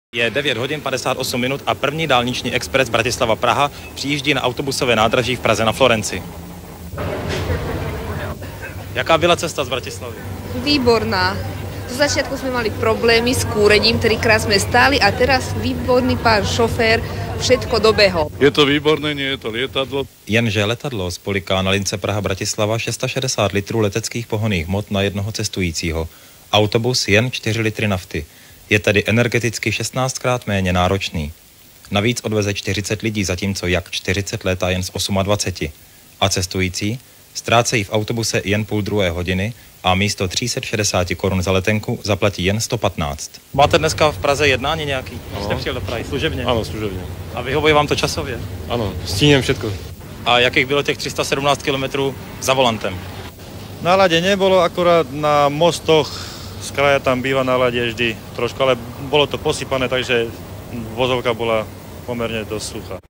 Je 9 hodin 58 minut a první dálniční expres Bratislava-Praha přijíždí na autobusové nádraží v Praze na Florenci. Jaká byla cesta z Bratislavy? Výborná. Do začiatku sme mali problémy s kúrením, 3-krát sme stáli a teraz výborný pán šofér všetko dobehol. Je to výborné, nie je to lietadlo. Jenže letadlo spoliká na lince Praha-Bratislava 660 litrů leteckých pohonných hmot na jednoho cestujícího. Autobus jen 4 litry nafty. Je tedy energeticky 16krát méně náročný. Navíc odveze 40 lidí, zatímco jak 40 létá jen z 28. A cestující ztrácejí v autobuse jen půl druhé hodiny a místo 360 korun za letenku zaplatí jen 115. Máte dneska v Praze jednání nějaký? Jste přijel do Prahy služebně? Áno, služebne. A vyhovuje vám to časově? Áno, stínem všetko. A jakých bylo těch 317 kilometrů za volantem? Na lade nebolo, akurát na mostoch z kraja tam býva na lade vždy trošku, ale bolo to posypané, takže vozovka bola pomerne dosť suchá.